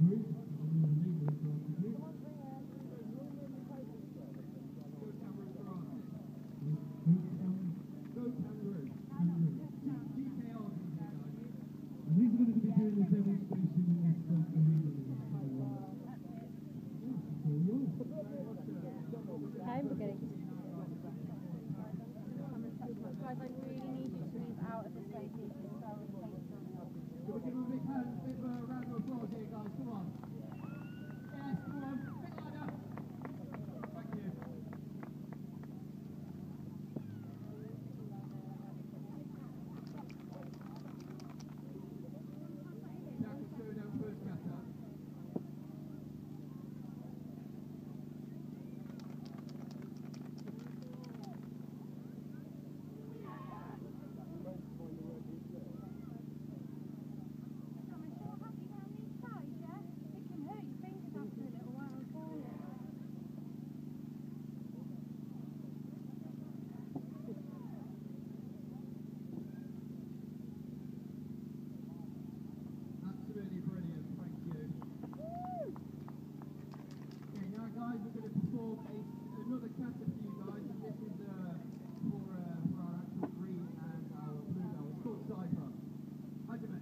I'm forgetting. Guys, I really need you to move out of the space. It's so We'll give them a big hand, a bit of a round of applause here, guys. Come on. Yes, come on. A bit louder. Thank you. Jack is showing out first kata. Absolutely brilliant, thank you. Okay, now guys, we're going to perform another kata for you guys, and this is for our actual green and our blue belt. It's called Cypher. Hajime.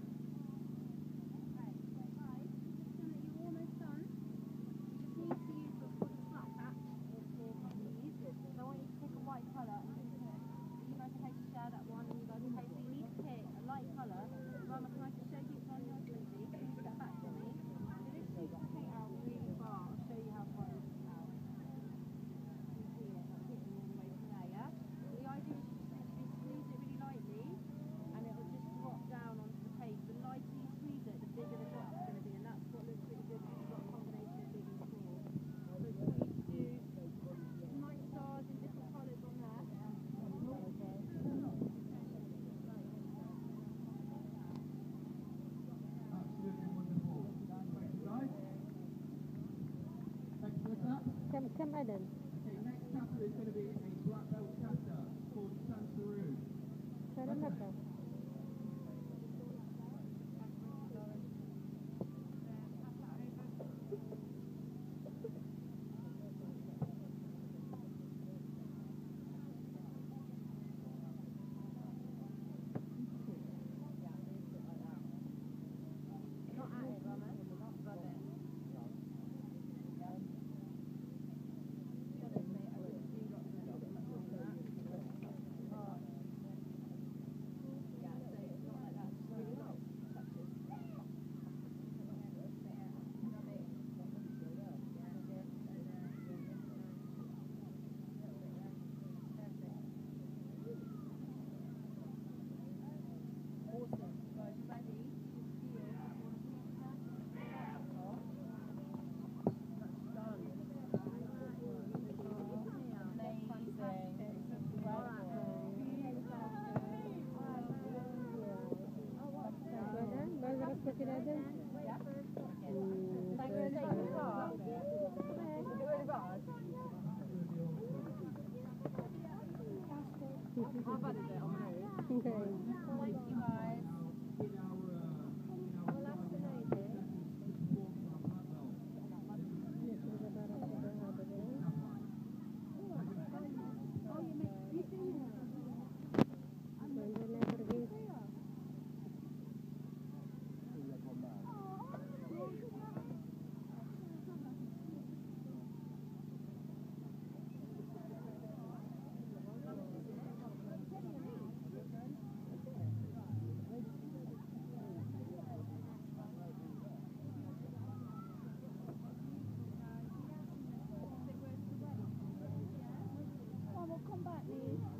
Come Adam. Okay, next kata is going to be a black belt kata called Sansaru. Come back, please.